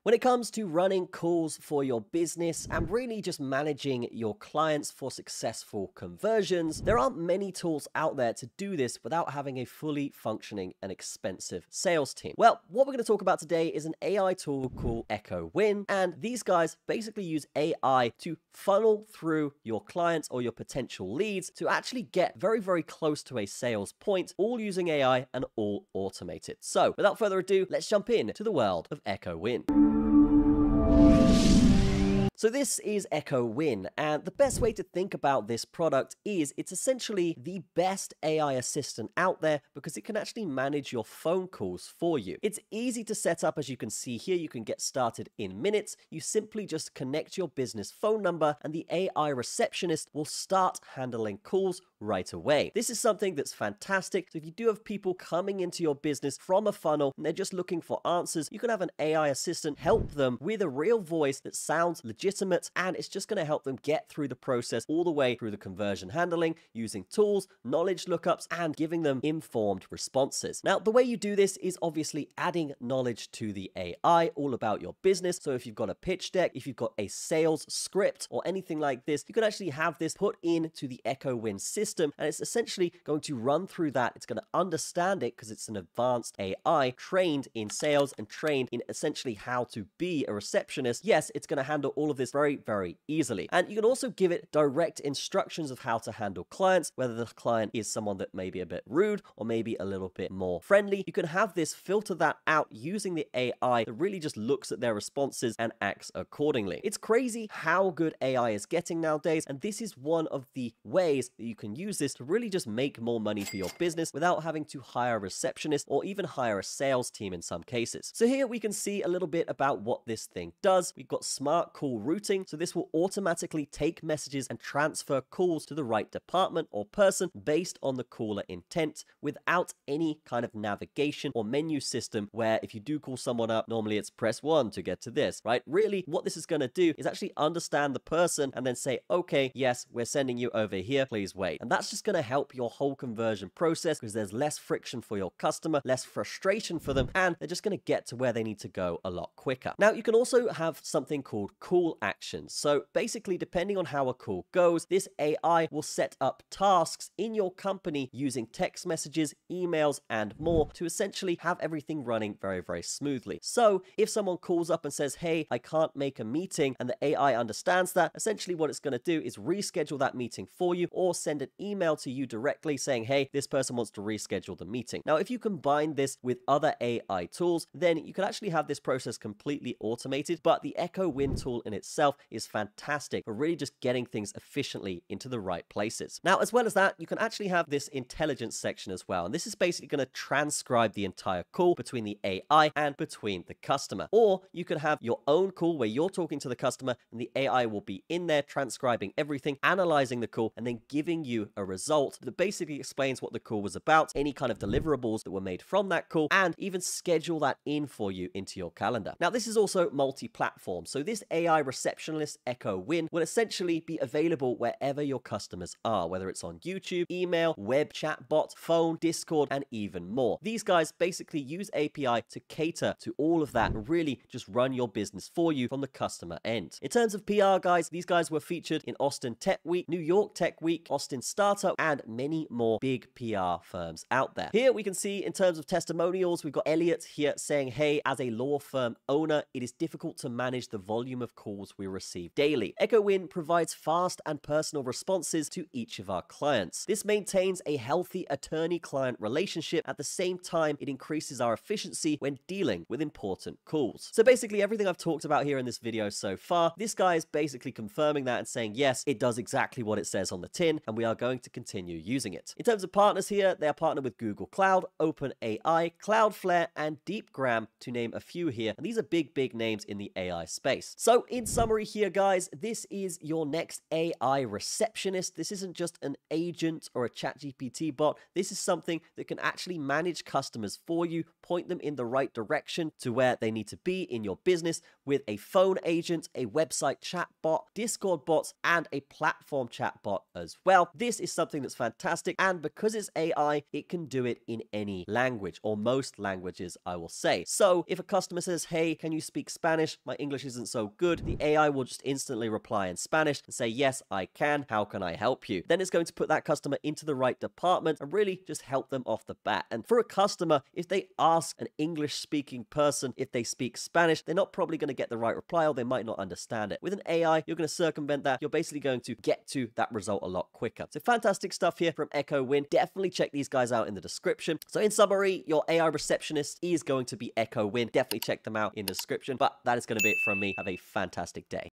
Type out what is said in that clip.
When it comes to running calls for your business and really just managing your clients for successful conversions, there aren't many tools out there to do this without having a fully functioning and expensive sales team. Well, what we're going to talk about today is an AI tool called Echo.win, and these guys basically use AI to funnel through your clients or your potential leads to actually get very, very close to a sales point, all using AI and all automated. So without further ado, let's jump in to the world of Echo.win. So this is Echo.win, and the best way to think about this product is it's essentially the best AI assistant out there because it can actually manage your phone calls for you. It's easy to set up, as you can see here. You can get started in minutes. You simply just connect your business phone number and the AI receptionist will start handling calls right away. This is something that's fantastic. So if you do have people coming into your business from a funnel and they're just looking for answers, you can have an AI assistant help them with a real voice that sounds legitimate, and it's just going to help them get through the process all the way through the conversion handling using tools, knowledge lookups, and giving them informed responses. Now, the way you do this is obviously adding knowledge to the AI all about your business. So if you've got a pitch deck, if you've got a sales script or anything like this, you can actually have this put into the Echo.win system, and it's essentially going to run through that. It's going to understand it because it's an advanced AI trained in sales and trained in essentially how to be a receptionist. Yes, it's going to handle all of this very, very easily. And you can also give it direct instructions of how to handle clients, whether the client is someone that may be a bit rude or maybe a little bit more friendly. You can have this filter that out using the AI that really just looks at their responses and acts accordingly. It's crazy how good AI is getting nowadays, and this is one of the ways that you can use this to really just make more money for your business without having to hire a receptionist or even hire a sales team in some cases. So here we can see a little bit about what this thing does. We've got smart call routing. So this will automatically take messages and transfer calls to the right department or person based on the caller intent without any kind of navigation or menu system where if you do call someone up, normally it's press 1 to get to this, right? Really, what this is going to do is actually understand the person and then say, okay, yes, we're sending you over here, please wait. And that's just going to help your whole conversion process because there's less friction for your customer, less frustration for them, and they're just going to get to where they need to go a lot quicker. Now, you can also have something called call actions. So basically, depending on how a call goes, this AI will set up tasks in your company using text messages, emails, and more to essentially have everything running very, very smoothly. So if someone calls up and says, hey, I can't make a meeting, and the AI understands that, essentially what it's going to do is reschedule that meeting for you or send an email to you directly saying, hey, this person wants to reschedule the meeting. Now, if you combine this with other AI tools, then you can actually have this process completely automated, but the Echo.win tool in itself is fantastic for really just getting things efficiently into the right places. Now, as well as that, you can actually have this intelligence section as well, and this is basically going to transcribe the entire call between the AI and between the customer. Or you could have your own call where you're talking to the customer and the AI will be in there transcribing everything, analyzing the call, and then giving you a result that basically explains what the call was about, any kind of deliverables that were made from that call, and even schedule that in for you into your calendar. Now, this is also multi-platform. So this AI receptionist Echo.win will essentially be available wherever your customers are, whether it's on YouTube, email, web, chatbot, phone, Discord, and even more. These guys basically use API to cater to all of that and really just run your business for you from the customer end. In terms of PR, guys, these guys were featured in Austin Tech Week, New York Tech Week, Austin Startup, and many more big PR firms out there. Here we can see in terms of testimonials, we've got Elliot here saying, hey, as a law firm owner, it is difficult to manage the volume of calls we receive daily. Echo.win provides fast and personal responses to each of our clients. This maintains a healthy attorney-client relationship. At the same time, it increases our efficiency when dealing with important calls. So basically everything I've talked about here in this video so far, this guy is basically confirming that and saying, yes, it does exactly what it says on the tin, and we are going to continue using it. In terms of partners here, they are partnered with Google Cloud, OpenAI, Cloudflare, and DeepGram, to name a few here. And these are big, big names in the AI space. So in summary here, guys, this is your next AI receptionist. This isn't just an agent or a ChatGPT bot. This is something that can actually manage customers for you, point them in the right direction to where they need to be in your business with a phone agent, a website chat bot, Discord bots, and a platform chat bot as well. This this is something that's fantastic, and because it's AI, it can do it in any language, or most languages, I will say. So if a customer says, hey, can you speak Spanish? My English isn't so good. The AI will just instantly reply in Spanish and say, yes, I can. How can I help you? Then it's going to put that customer into the right department and really just help them off the bat. And for a customer, if they ask an English-speaking person if they speak Spanish, they're not probably going to get the right reply, or they might not understand it. With an AI, you're going to circumvent that. You're basically going to get to that result a lot quicker. So fantastic stuff here from Echo.win. Definitely check these guys out in the description. So in summary, your AI receptionist is going to be Echo.win. Definitely check them out in the description. But that is going to be it from me. Have a fantastic day.